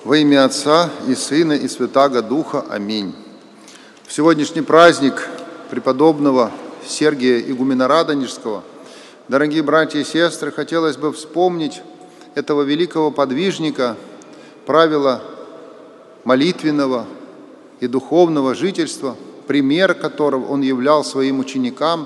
Во имя Отца и Сына и Святаго Духа. Аминь. В сегодняшний праздник преподобного Сергия Игумена Радонежского, дорогие братья и сестры, хотелось бы вспомнить этого великого подвижника, правила молитвенного и духовного жительства, пример которого он являл своим ученикам,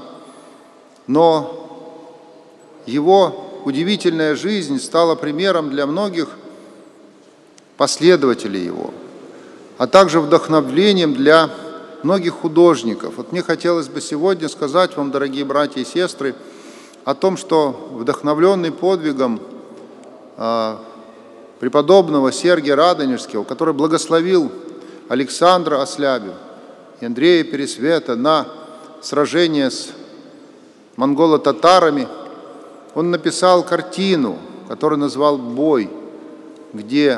но его удивительная жизнь стала примером для многих последователей его, а также вдохновлением для многих художников. Вот мне хотелось бы сегодня сказать вам, дорогие братья и сестры, о том, что вдохновленный подвигом преподобного Сергия Радонежского, который благословил Александра Ослябю и Андрея Пересвета на сражение с монголо-татарами, он написал картину, которую назвал «Бой», где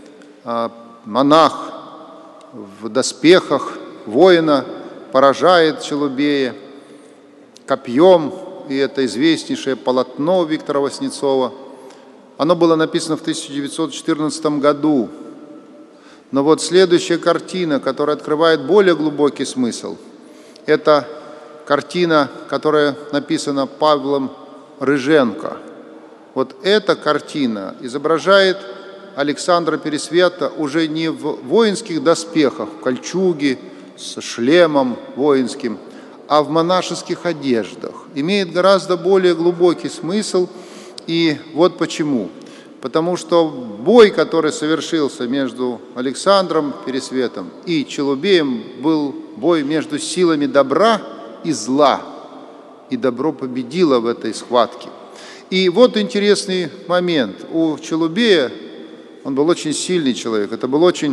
монах в доспехах воина поражает Челубея копьем, и это известнейшее полотно Виктора Васнецова. Оно было написано в 1914 году. Но вот следующая картина, которая открывает более глубокий смысл, это картина, которая написана Павлом Рыженко. Вот эта картина изображает Александра Пересвета уже не в воинских доспехах, в кольчуге, с шлемом воинским, а в монашеских одеждах. Имеет гораздо более глубокий смысл, и вот почему. Потому что бой, который совершился между Александром Пересветом и Челубеем, был бой между силами добра и зла, и добро победило в этой схватке. И вот интересный момент. У Челубея, он был очень сильный человек, это был очень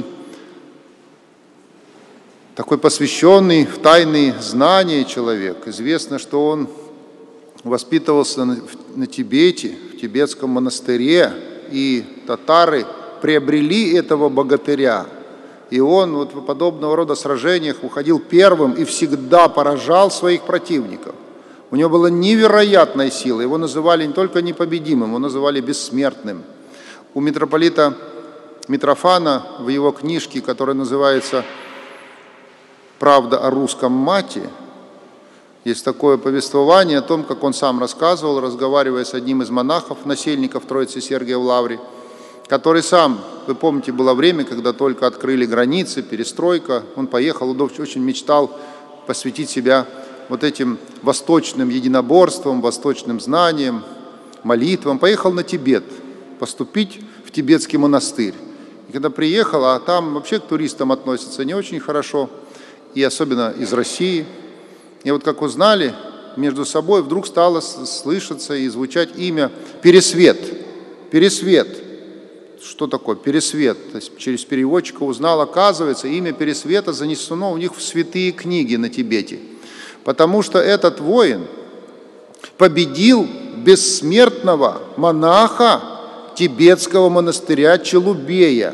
такой посвященный в тайные знания человек. Известно, что он воспитывался на Тибете, в тибетском монастыре, и татары приобрели этого богатыря. И он вот в подобного рода сражениях уходил первым и всегда поражал своих противников. У него была невероятная сила, его называли не только непобедимым, его называли бессмертным. У митрополита Митрофана в его книжке, которая называется «Правда о русском мате», есть такое повествование о том, как он сам рассказывал, разговаривая с одним из монахов, насельников Троицы Сергия в Лавре, который сам, вы помните, было время, когда только открыли границы, перестройка, он поехал, он очень мечтал посвятить себя вот этим восточным единоборствам, восточным знаниям, молитвам, поехал на Тибет, поступить в тибетский монастырь. И когда приехал, а там вообще к туристам относятся не очень хорошо, и особенно из России. И вот как узнали, между собой вдруг стало слышаться и звучать имя Пересвет. Пересвет. Что такое Пересвет? То есть через переводчика узнал, оказывается, имя Пересвета занесено у них в святые книги на Тибете. Потому что этот воин победил бессмертного монаха тибетского монастыря Челубея.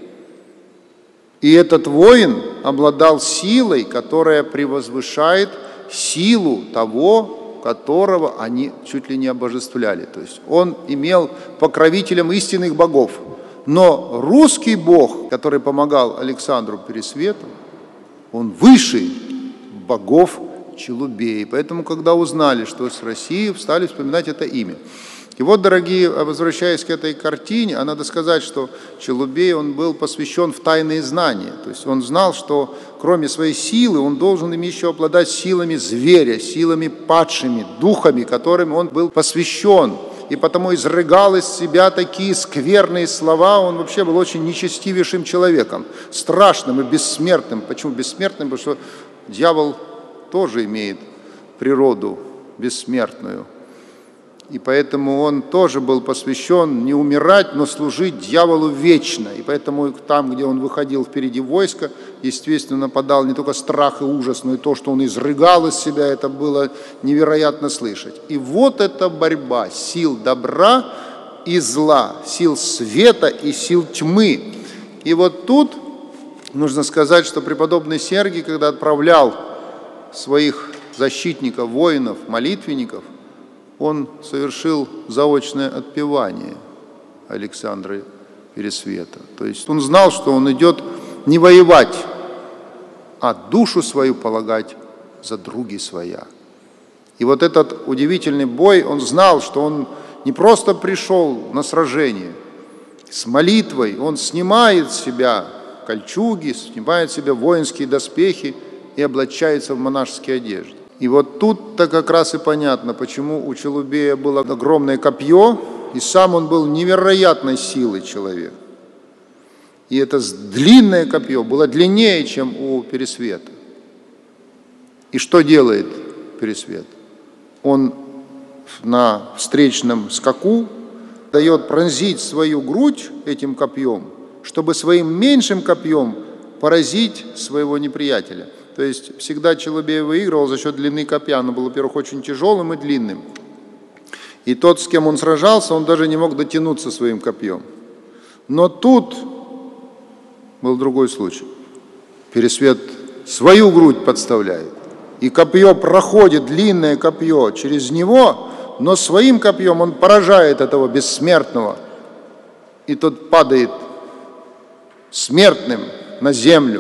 И этот воин обладал силой, которая превозвышает силу того, которого они чуть ли не обожествляли. То есть он имел покровителем истинных богов. Но русский бог, который помогал Александру Пересвету, он выше богов Челубея. Поэтому, когда узнали, что с Россией, стали вспоминать это имя. И вот, дорогие, возвращаясь к этой картине, надо сказать, что Челубей, он был посвящен в тайные знания. То есть он знал, что кроме своей силы, он должен им еще обладать силами зверя, силами падшими, духами, которым он был посвящен. И потому изрыгал из себя такие скверные слова. Он вообще был очень нечестивейшим человеком, страшным и бессмертным. Почему бессмертным? Потому что дьявол тоже имеет природу бессмертную. И поэтому он тоже был посвящен не умирать, но служить дьяволу вечно. И поэтому там, где он выходил впереди войска, естественно, нападал не только страх и ужас, но и то, что он изрыгал из себя, это было невероятно слышать. И вот эта борьба сил добра и зла, сил света и сил тьмы. И вот тут нужно сказать, что преподобный Сергий, когда отправлял своих защитников, воинов, молитвенников, он совершил заочное отпевание Александра Пересвета. То есть он знал, что он идет не воевать, а душу свою полагать за други своя. И вот этот удивительный бой, он знал, что он не просто пришел на сражение. С молитвой он снимает с себя кольчуги, снимает с себя воинские доспехи и облачается в монашеские одежды. И вот тут-то как раз и понятно, почему у Челубея было огромное копье, и сам он был невероятной силы человек. И это длинное копье было длиннее, чем у Пересвета. И что делает Пересвет? Он на встречном скаку дает пронзить свою грудь этим копьем, чтобы своим меньшим копьем поразить своего неприятеля. То есть всегда Челубей выигрывал за счет длины копья. Оно было, во-первых, очень тяжелым и длинным. И тот, с кем он сражался, он даже не мог дотянуться своим копьем. Но тут был другой случай. Пересвет свою грудь подставляет. И копье проходит, длинное копье, через него, но своим копьем он поражает этого бессмертного. И тот падает смертным на землю.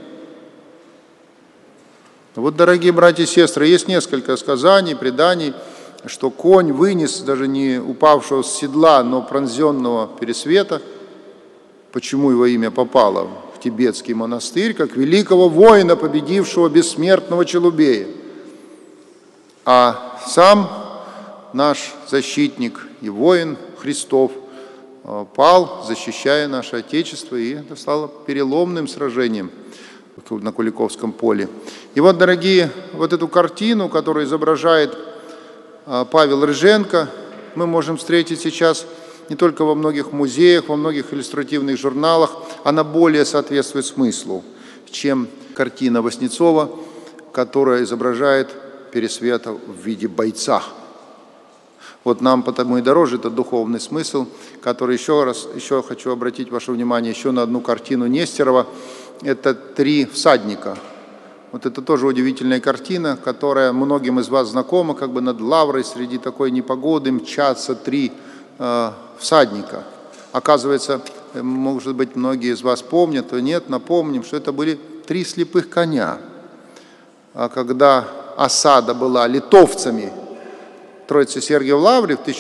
Вот, дорогие братья и сестры, есть несколько сказаний, преданий, что конь вынес даже не упавшего с седла, но пронзенного Пересвета. Почему его имя попало в тибетский монастырь, как великого воина, победившего бессмертного Челубея. А сам наш защитник и воин Христов пал, защищая наше Отечество, и это стало переломным сражением на Куликовском поле. И вот, дорогие, вот эту картину, которую изображает Павел Рыженко, мы можем встретить сейчас не только во многих музеях, во многих иллюстративных журналах. Она более соответствует смыслу, чем картина Васнецова, которая изображает Пересвета в виде бойца. Вот нам потому и дороже этот духовный смысл, который еще хочу обратить ваше внимание еще на одну картину Нестерова. Это «Три всадника». Вот это тоже удивительная картина, которая многим из вас знакома, как бы над Лаврой среди такой непогоды мчатся три всадника. Оказывается, может быть, многие из вас помнят, то нет, напомним, что это были три слепых коня. А когда осада была литовцами Троицы Сергия в Лавре в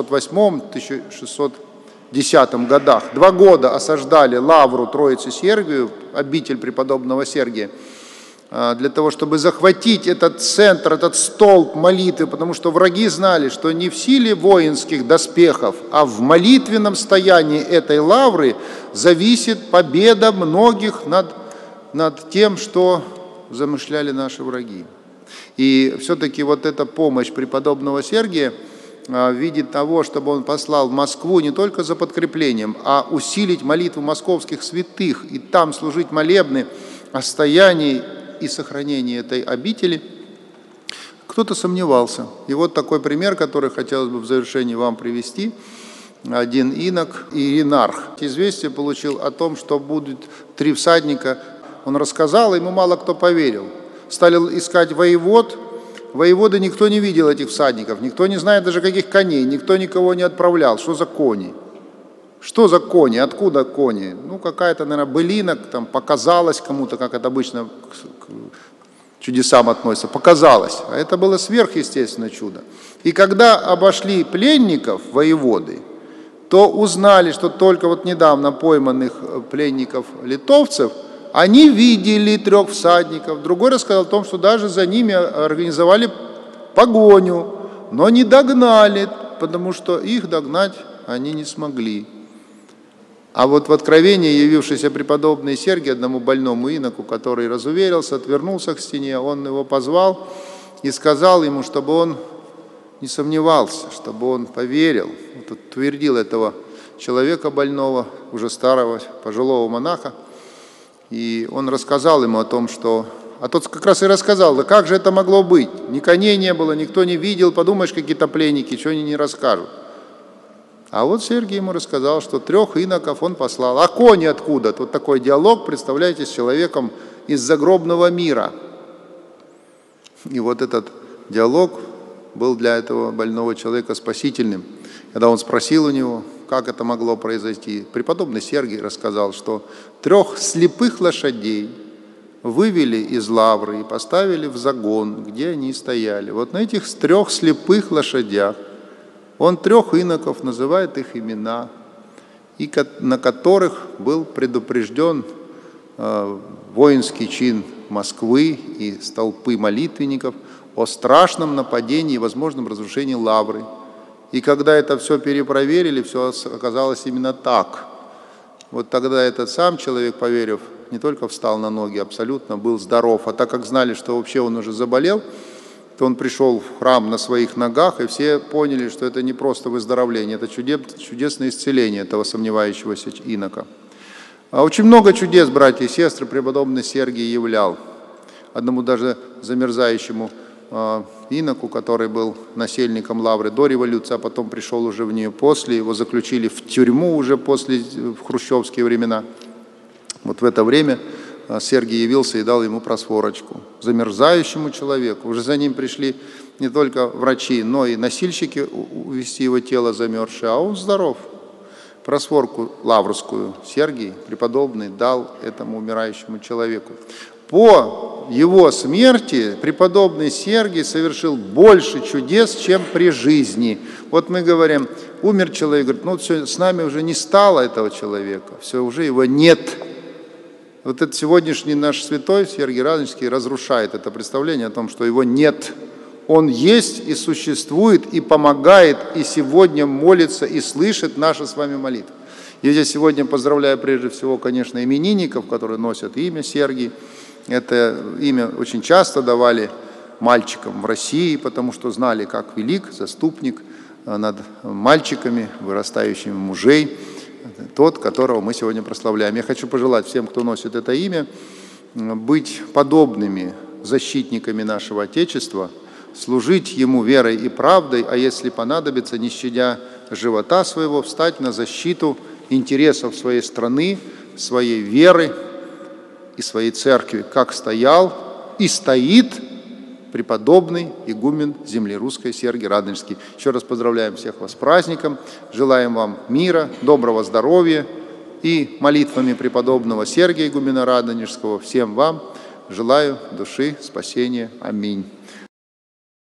1608-1610 годах, 2 года осаждали Лавру Троицы Сергию, обитель преподобного Сергия, для того, чтобы захватить этот центр, этот столб молитвы, потому что враги знали, что не в силе воинских доспехов, а в молитвенном стоянии этой лавры зависит победа многих над тем, что замышляли наши враги. И все-таки вот эта помощь преподобного Сергия в виде того, чтобы он послал в Москву не только за подкреплением, а усилить молитву московских святых и там служить молебны о стоянии и сохранении этой обители, кто-то сомневался. И вот такой пример, который хотелось бы в завершении вам привести. Один инок, Иринарх, известие получил о том, что будут 3 всадника. Он рассказал, ему мало кто поверил. Стали искать воевод. Воеводы никто не видел этих всадников, никто не знает даже каких коней, никто никого не отправлял. Что за кони? Что за кони? Откуда кони? Ну, какая-то, наверное, былина, там, показалось кому-то, как это обычно к чудесам относится, показалось. А это было сверхъестественное чудо. И когда обошли пленников, воеводы, то узнали, что только вот недавно пойманных пленников литовцев, они видели 3 всадников. Другой рассказал о том, что даже за ними организовали погоню, но не догнали, потому что их догнать они не смогли. А вот в Откровении явившийся преподобный Сергий одному больному иноку, который разуверился, отвернулся к стене, он его позвал и сказал ему, чтобы он не сомневался, чтобы он поверил. Вот утвердил этого человека больного, уже старого, пожилого монаха. И он рассказал ему о том, что... А тот как раз и рассказал, да как же это могло быть? Ни коней не было, никто не видел, подумаешь, какие-то пленники, что они не расскажут. А вот Сергий ему рассказал, что 3 иноков он послал. А кони откуда? Тут такой диалог, представляете, с человеком из загробного мира. И вот этот диалог был для этого больного человека спасительным. Когда он спросил у него, как это могло произойти. Преподобный Сергий рассказал, что 3 слепых лошадей вывели из лавры и поставили в загон, где они стояли. Вот на этих 3 слепых лошадях он 3 иноков, называет их имена, и на которых был предупрежден воинский чин Москвы и толпы молитвенников о страшном нападении и возможном разрушении лавры. И когда это все перепроверили, все оказалось именно так. Вот тогда этот сам человек, поверив, не только встал на ноги, абсолютно был здоров. А так как знали, что вообще он уже заболел, то он пришел в храм на своих ногах, и все поняли, что это не просто выздоровление, это чудесное исцеление этого сомневающегося инока. А очень много чудес, братья и сестры, преподобный Сергий являл. Одному даже замерзающему иноку, который был насельником лавры до революции, а потом пришел уже в нее после, его заключили в тюрьму уже в хрущевские времена. Вот в это время Сергий явился и дал ему просфорочку. Замерзающему человеку. Уже за ним пришли не только врачи, но и носильщики увезти его тело замерзшее, а он здоров. Просфорку лаврскую Сергий, преподобный, дал этому умирающему человеку. По его смерти преподобный Сергий совершил больше чудес, чем при жизни. Вот мы говорим, умер человек, говорит, ну все, с нами уже не стало этого человека, все, уже его нет. Вот этот сегодняшний наш святой Сергий Радонежский разрушает это представление о том, что его нет. Он есть и существует, и помогает, и сегодня молится, и слышит наши с вами молитвы. Я здесь сегодня поздравляю прежде всего, конечно, именинников, которые носят имя Сергий. Это имя очень часто давали мальчикам в России, потому что знали, как велик заступник над мальчиками, вырастающими мужей, тот, которого мы сегодня прославляем. Я хочу пожелать всем, кто носит это имя, быть подобными защитниками нашего Отечества, служить ему верой и правдой, а если понадобится, не щадя живота своего, встать на защиту интересов своей страны, своей веры и своей церкви, как стоял и стоит преподобный игумен земли русской Сергий Радонежский. Еще раз поздравляем всех вас с праздником, желаем вам мира, доброго здоровья и молитвами преподобного Сергия игумена Радонежского всем вам желаю души спасения. Аминь.